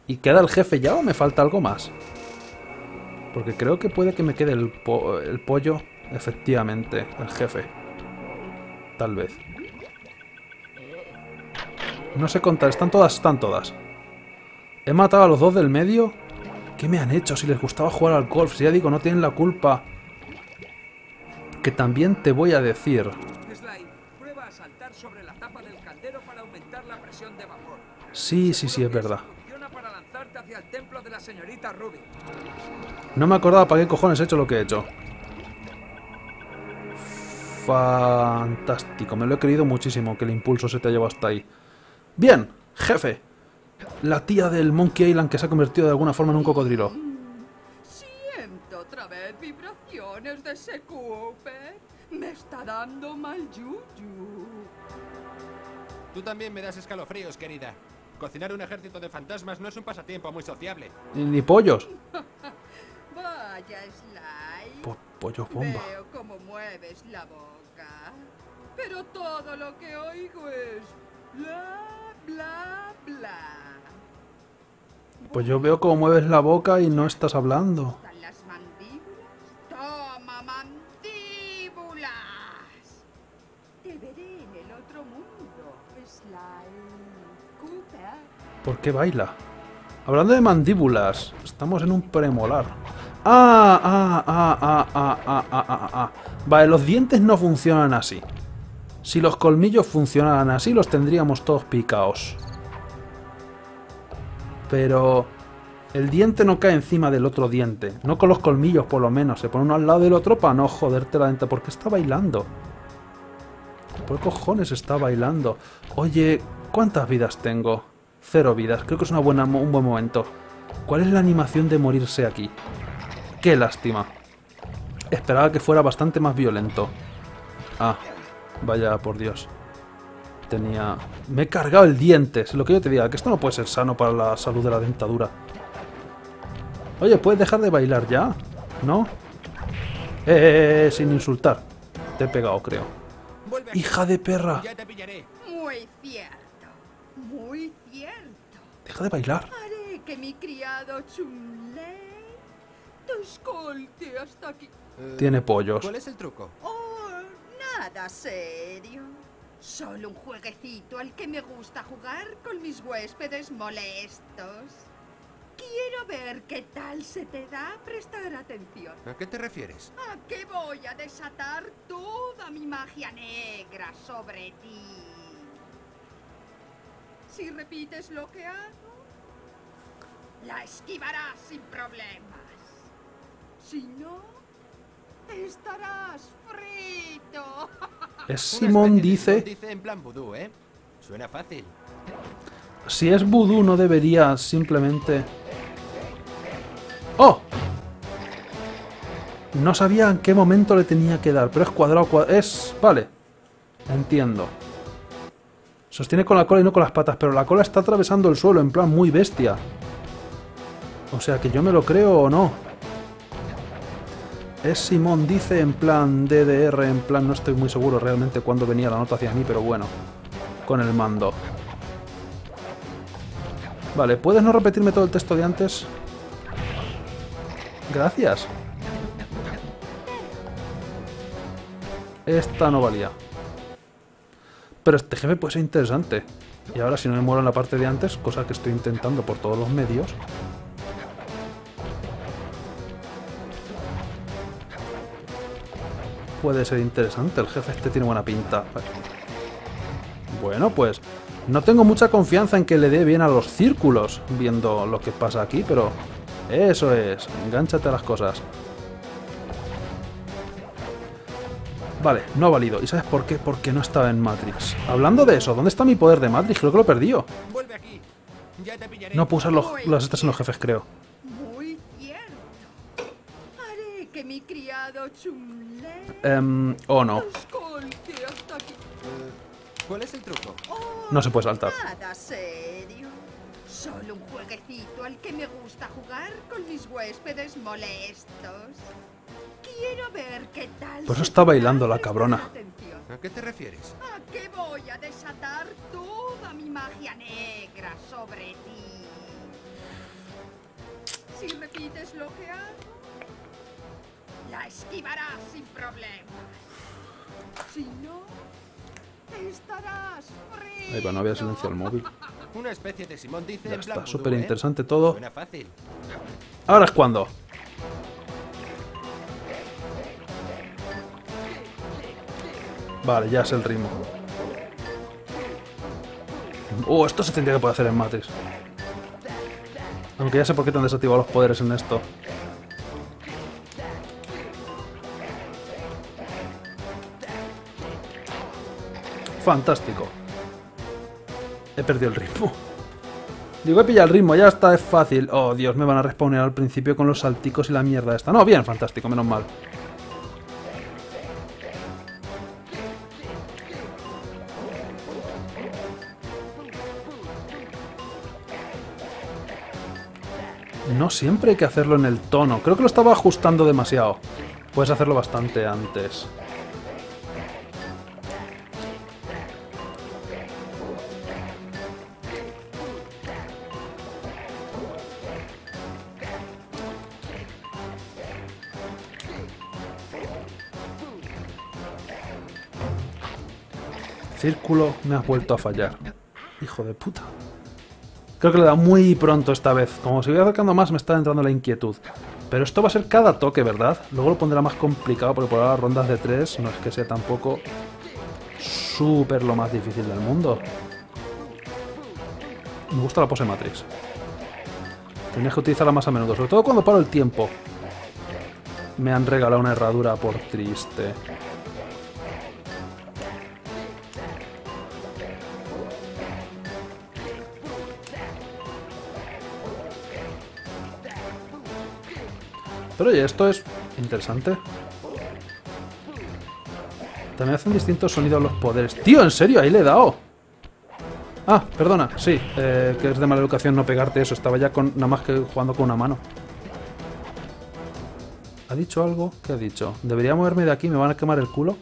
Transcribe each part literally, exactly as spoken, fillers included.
¿Y queda el jefe ya o me falta algo más? Porque creo que puede que me quede el, po el pollo. Efectivamente, el jefe. Tal vez. No sé contar, están todas, están todas. He matado a los dos del medio. ¿Qué me han hecho? Si les gustaba jugar al golf. Si ya digo, no tienen la culpa. Que también te voy a decir. Sly, prueba a saltar sobre la tapa del caldero para aumentar la presión de vapor. Sí, sí, sí, es verdad. Funciona para lanzarte hacia el templo de la señorita Ruby. No me acordaba para qué cojones he hecho lo que he hecho. Fantástico, me lo he querido muchísimo que el impulso se te ha llevado hasta ahí. Bien, jefe. La tía del Monkey Island que se ha convertido de alguna forma en un cocodrilo. Siento otra vez vibraciones de ese Cooper. Me está dando mal yuyu. Tú también me das escalofríos, querida. Cocinar un ejército de fantasmas no es un pasatiempo muy sociable. Ni, ni pollos. Vaya, Sly. Po pollos bomba. Veo cómo mueves la boca. Pero todo lo que oigo es bla, bla, bla. Pues yo veo cómo mueves la boca y no estás hablando. ¿Están las mandíbulas? ¡Toma, mandíbulas! Te veré en el otro mundo, Sly Cooper. ¿Por qué baila? Hablando de mandíbulas, estamos en un premolar. Ah, ah, ah, ah, ah, ah, ah, ah, ah. Vale, los dientes no funcionan así. Si los colmillos funcionaran así, los tendríamos todos picaos. Pero el diente no cae encima del otro diente. No con los colmillos, por lo menos. Se pone uno al lado del otro para no joderte la dentadura. ¿Por qué está bailando? ¿Por qué cojones está bailando? Oye, ¿cuántas vidas tengo? Cero vidas. Creo que es una buena, un buen momento. ¿Cuál es la animación de morirse aquí? Qué lástima. Esperaba que fuera bastante más violento. Ah, vaya por Dios. Tenía... Me he cargado el diente. Es lo que yo te diga, que esto no puede ser sano para la salud de la dentadura. Oye, ¿puedes dejar de bailar ya? ¿No? Eh, eh, eh, sin insultar. Te he pegado, creo. Vuelve aquí. ¡Hija de perra! Ya te pillaré. Muy cierto, muy cierto. Deja de bailar. Haré que mi criado Chunley te escolte hasta aquí. Eh, Tiene pollos. ¿Cuál es el truco? Oh, nada serio. Solo un jueguecito al que me gusta jugar con mis huéspedes molestos. Quiero ver qué tal se te da prestar atención. ¿A qué te refieres? ¿A qué voy a desatar toda mi magia negra sobre ti? Si repites lo que hago, la esquivarás sin problemas. Si no, estarás frito. Es Una Simón especie de dice... Simón dice en plan vudú, ¿eh? Suena fácil. Si es vudú no debería simplemente... ¡Oh! No sabía en qué momento le tenía que dar, pero es cuadrado, cuadrado... Es... Vale. Entiendo. Sostiene con la cola y no con las patas, pero la cola está atravesando el suelo, en plan muy bestia. O sea, que yo me lo creo o no. Es Simón dice en plan D D R, en plan no estoy muy seguro realmente cuándo venía la nota hacia mí, pero bueno. Con el mando. Vale, ¿puedes no repetirme todo el texto de antes? Gracias. Esta no valía. Pero este jefe puede ser interesante. Y ahora si no me muero en la parte de antes, cosa que estoy intentando por todos los medios... Puede ser interesante, el jefe este tiene buena pinta. Bueno, pues no tengo mucha confianza en que le dé bien a los círculos, viendo lo que pasa aquí, pero eso es, engánchate a las cosas. Vale, no ha valido. ¿Y sabes por qué? Porque no estaba en Matrix. Hablando de eso, ¿dónde está mi poder de Matrix? Creo que lo he perdido. Vuelve aquí. Ya te pillaré. No puedo usar los, los estas en los jefes, creo. Muy cierto. Haré que mi criado Chunley Em, oh no, te escolte hasta aquí. Eh, ¿Cuál es el truco? Oh, no se puede saltar. nada serio. Solo un jueguecito al que me gusta jugar con mis huéspedes molestos. Quiero ver qué tal. Por eso se está te da bailando la prestar cabrona. atención. ¿A qué te refieres? ¿A qué voy a desatar toda mi magia negra sobre ti? Si repites lo que hago, la esquivarás sin problemas. Si no, estarás frito. Ahí va, no había silenciado el móvil. Una especie de Simón dice Ya en plan está, vudú, súper ¿eh? interesante todo. Suena fácil. Ahora es cuando. Vale, ya es el ritmo. Oh, esto se tendría que poder hacer en Matrix. Aunque ya sé por qué te han desactivado los poderes en esto. Fantástico. He perdido el ritmo. Digo, he pillado el ritmo, ya está, es fácil. Oh, Dios, me van a respawnear al principio con los salticos y la mierda esta. No, bien, fantástico, menos mal. No siempre hay que hacerlo en el tono. Creo que lo estaba ajustando demasiado. Puedes hacerlo bastante antes. Círculo, me has vuelto a fallar. Hijo de puta. Creo que le da muy pronto esta vez. Como se voy acercando más me está entrando la inquietud. Pero esto va a ser cada toque, ¿verdad? Luego lo pondrá más complicado porque por ahora rondas de tres no es que sea tampoco súper lo más difícil del mundo. Me gusta la pose Matrix. Tendrías que utilizarla más a menudo, sobre todo cuando paro el tiempo. Me han regalado una herradura por triste. Pero oye, esto es interesante. También hacen distintos sonidos los poderes. ¡Tío, en serio! Ahí le he dado. Ah, perdona, sí. Eh, que es de mala educación no pegarte eso. Estaba ya con nada más que jugando con una mano. ¿Ha dicho algo? ¿Qué ha dicho? ¿Debería moverme de aquí? ¿Me van a quemar el culo?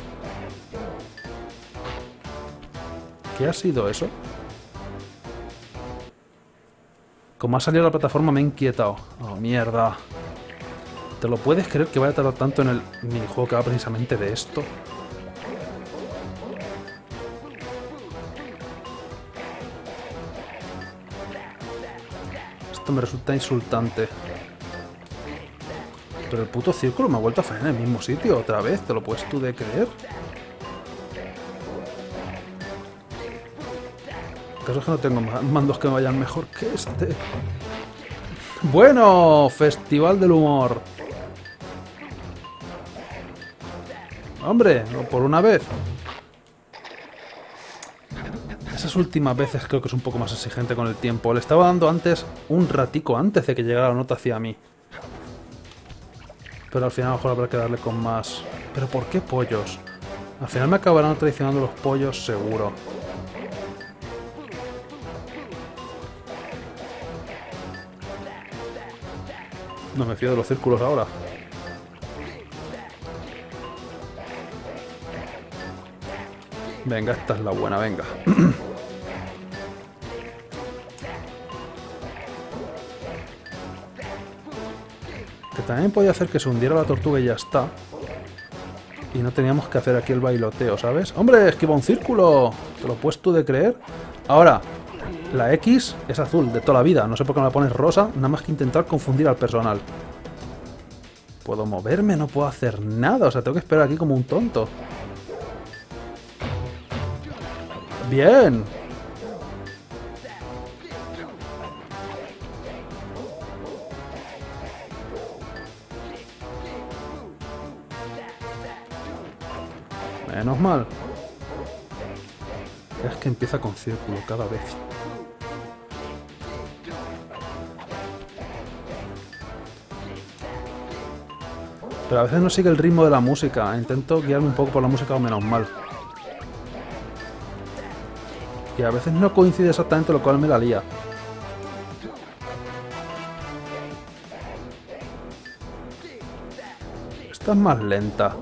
¿Qué ha sido eso? Como ha salido la plataforma me he inquietado. Oh, mierda. ¿Te lo puedes creer que vaya a tardar tanto en el minijuego que va precisamente de esto? Esto me resulta insultante. Pero el puto círculo me ha vuelto a fallar en el mismo sitio otra vez. ¿Te lo puedes tú de creer? El caso es que no tengo mandos que me vayan mejor que este. Bueno, Festival del Humor. Hombre, por una vez. Esas últimas veces creo que es un poco más exigente con el tiempo. Le estaba dando antes un ratico antes de que llegara la nota hacia mí. Pero al final a lo mejor habrá que darle con más. ¿Pero por qué pollos? Al final me acabarán traicionando los pollos seguro. No me fío de los círculos ahora. Venga, esta es la buena, venga. Que también podía hacer que se hundiera la tortuga y ya está. Y no teníamos que hacer aquí el bailoteo, ¿sabes? ¡Hombre, esquiva un círculo! ¿Te lo puedes tú de creer? Ahora, la X es azul de toda la vida. No sé por qué no la pones rosa, nada más que intentar confundir al personal. ¿Puedo moverme? No puedo hacer nada. O sea, tengo que esperar aquí como un tonto. ¡Bien! Menos mal. Es que empieza con círculo cada vez. Pero a veces no sigue el ritmo de la música. Intento guiarme un poco por la música o menos mal. Y a veces no coincide exactamente, lo cual me la lía. Esta es más lenta.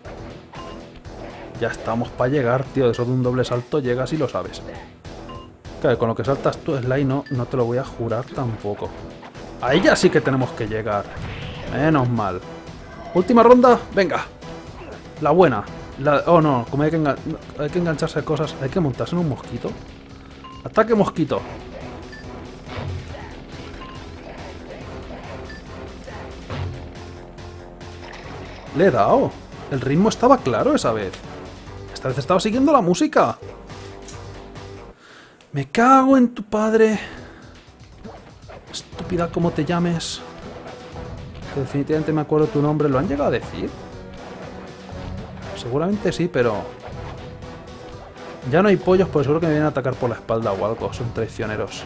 Ya estamos para llegar, tío. Eso de un doble salto llegas y lo sabes. Claro, con lo que saltas tú, Sly, no, no te lo voy a jurar tampoco. A ella sí que tenemos que llegar. Menos mal. Última ronda, venga. La buena. La, oh no, como hay que, engan hay que engancharse a cosas, hay que montarse en un mosquito. Ataque mosquito. Le he dado. El ritmo estaba claro esa vez. Esta vez estaba siguiendo la música. Me cago en tu padre. Estúpida como te llames. Que definitivamente me acuerdo tu nombre. ¿Lo han llegado a decir? Seguramente sí, pero... Ya no hay pollos, pues seguro que me vienen a atacar por la espalda o algo. Son traicioneros.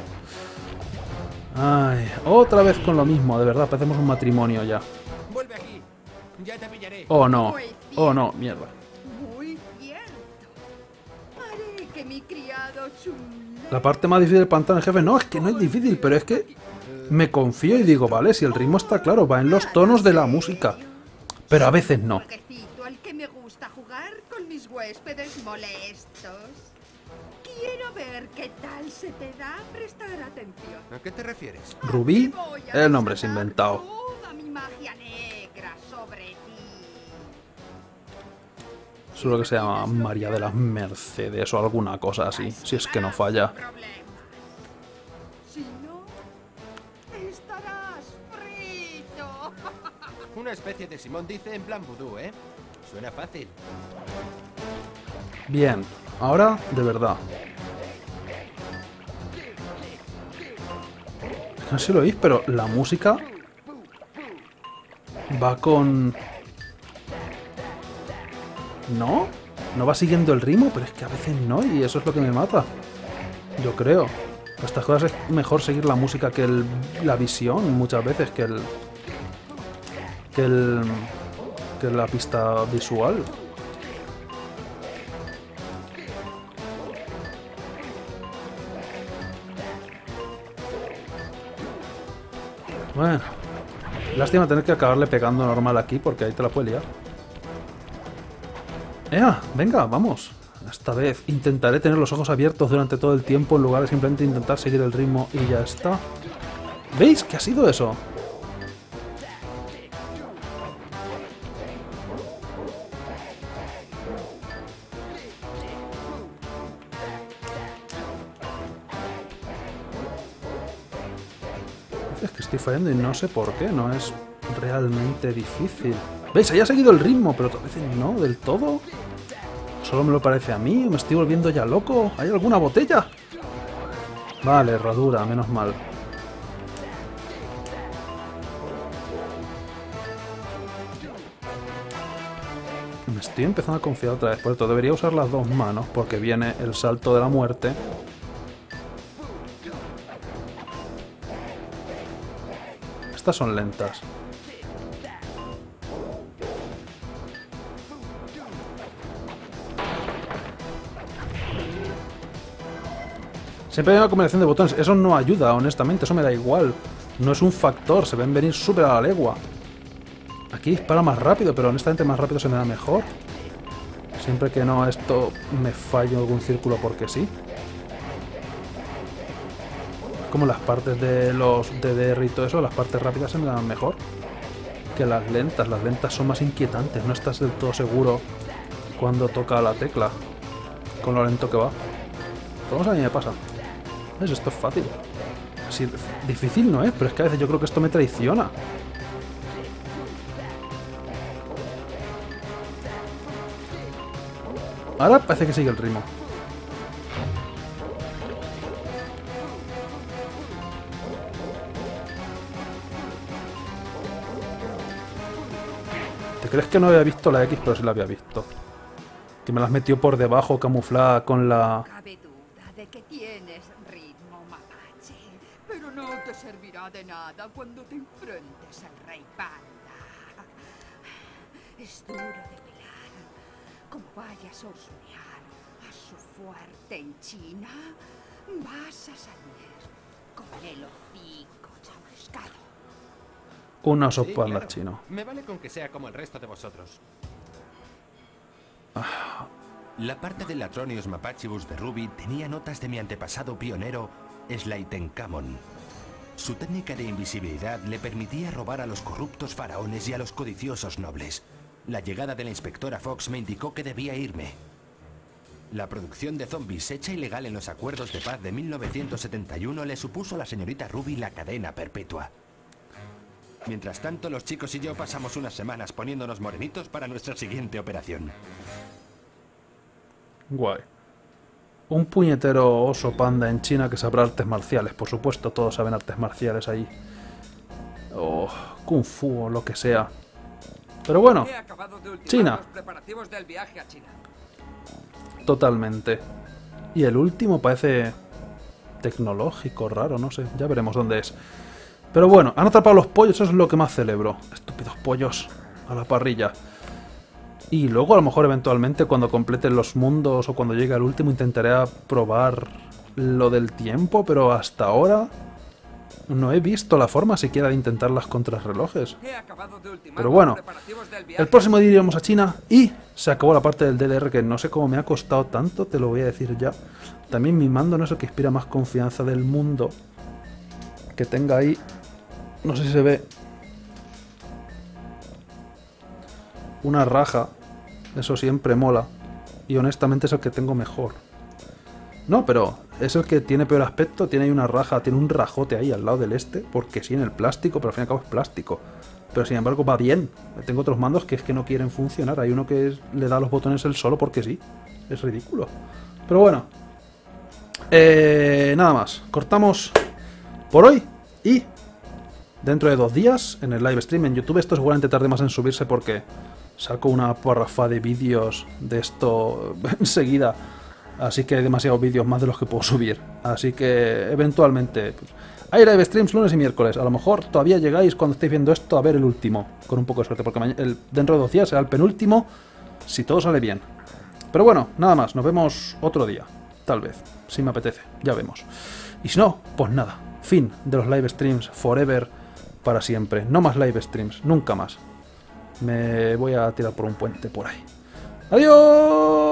Ay, otra vez con lo mismo. De verdad, parecemos un matrimonio ya. Vuelve aquí. Ya te pillaré. Oh no. Oh no, mierda. Muy cierto. Haré que mi criado chule. La parte más difícil del pantano, jefe. No, es que no es difícil, pero es que... Me confío y digo, vale, si el ritmo está claro, va en los tonos de la música. Pero a veces no. Jueguecito al que me gusta jugar con mis huéspedes molestos. Quiero ver qué tal se te da prestar atención. ¿A qué te refieres? Rubí, Voy a el nombre es desatar inventado. toda mi magia negra sobre ti. Seguro que se llama María de las Mercedes o alguna cosa así, si es que no falla. Si no, estarás frito. Una especie de Simón dice en plan vudú, ¿eh? Suena fácil. Bien, ahora de verdad. No sé si lo oís, pero la música va con... ¿No? No va siguiendo el ritmo, pero es que a veces no, y eso es lo que me mata. Yo creo. Estas cosas es mejor seguir la música que el, la visión, muchas veces, que el... Que el... Que la pista visual. Bueno. Lástima tener que acabarle pegando normal aquí, porque ahí te la puede liar. ¡Ea! Venga, vamos. Esta vez intentaré tener los ojos abiertos durante todo el tiempo en lugar de simplemente intentar seguir el ritmo y ya está. ¿Veis? ¿Qué ha sido eso? Es que estoy fallando y no sé por qué, no es realmente difícil. ¿Veis? Ahí ha seguido el ritmo, pero otras veces no, del todo. ¿Solo me lo parece a mí? ¿Me estoy volviendo ya loco? ¿Hay alguna botella? Vale, herradura, menos mal. Me estoy empezando a confiar otra vez. Por esto debería usar las dos manos porque viene el salto de la muerte. Estas son lentas. Siempre hay una combinación de botones. Eso no ayuda, honestamente. Eso me da igual. No es un factor. Se ven venir súper a la legua. Aquí dispara más rápido, pero honestamente más rápido se me da mejor. Siempre que no esto me fallo en algún círculo porque sí. Como las partes de los D D R y todo eso, las partes rápidas se me dan mejor que las lentas. Las lentas son más inquietantes. No estás del todo seguro cuando toca la tecla con lo lento que va. Todo eso a mí me pasa. ¿Ves? Esto es fácil. Así, difícil no es, pero es que a veces yo creo que esto me traiciona. Ahora parece que sigue el ritmo. ¿Te crees que no había visto la X? Pero sí la había visto. Que me las metió por debajo camuflada con la... Cabe duda de que tienes ritmo, mapache, pero no te servirá de nada cuando te enfrentes al rey panda. Es duro de pelar. Como vayas a husmear a su fuerte en China, vas a salir con el hocico chamuscado. Un oso Sí, panda claro. chino. Me vale con que sea como el resto de vosotros. La parte del Atronius Mapachibus de Ruby tenía notas de mi antepasado pionero, Slaitenkamon. Su técnica de invisibilidad le permitía robar a los corruptos faraones y a los codiciosos nobles. La llegada de la inspectora Fox me indicó que debía irme. La producción de zombies hecha ilegal en los acuerdos de paz de mil novecientos setenta y uno le supuso a la señorita Ruby la cadena perpetua. Mientras tanto, los chicos y yo pasamos unas semanas poniéndonos morenitos para nuestra siguiente operación. Guay. Un puñetero oso panda en China que sabrá artes marciales. Por supuesto, todos saben artes marciales ahí. O kung fu o lo que sea. Pero bueno, He acabado de ultimar China. los preparativos del viaje a China. Totalmente. Y el último parece tecnológico, raro, no sé. Ya veremos dónde es. Pero bueno, han atrapado los pollos, eso es lo que más celebro. Estúpidos pollos a la parrilla. Y luego a lo mejor eventualmente cuando completen los mundos o cuando llegue al último intentaré probar lo del tiempo, pero hasta ahora no he visto la forma siquiera de intentar las contrarrelojes. He acabado de ultimar Pero bueno, los preparativos del viaje. el próximo día iremos a China y se acabó la parte del D D R que no sé cómo me ha costado tanto, te lo voy a decir ya. También mi mando no es el que inspira más confianza del mundo. Que tenga ahí, no sé si se ve, una raja. Eso siempre mola. Y honestamente es el que tengo mejor. No, pero es el que tiene peor aspecto. Tiene ahí una raja, tiene un rajote ahí al lado del este. Porque sí, en el plástico, pero al fin y al cabo es plástico. Pero sin embargo va bien. Tengo otros mandos que es que no quieren funcionar. Hay uno que es, le da los botones él solo porque sí. Es ridículo. Pero bueno. Eh, nada más. Cortamos por hoy. Y dentro de dos días, en el live stream en YouTube, esto seguramente tarde más en subirse porque saco una parrafa de vídeos de esto enseguida. Así que hay demasiados vídeos más de los que puedo subir. Así que eventualmente pues, hay live streams lunes y miércoles. A lo mejor todavía llegáis cuando estéis viendo esto a ver el último. Con un poco de suerte, porque el, dentro de dos días será el penúltimo. Si todo sale bien. Pero bueno, nada más. Nos vemos otro día. Tal vez. Si me apetece. Ya vemos. Y si no, pues nada. Fin de los live streams. Forever. Para siempre. No más live streams. Nunca más. Me voy a tirar por un puente por ahí. ¡Adiós!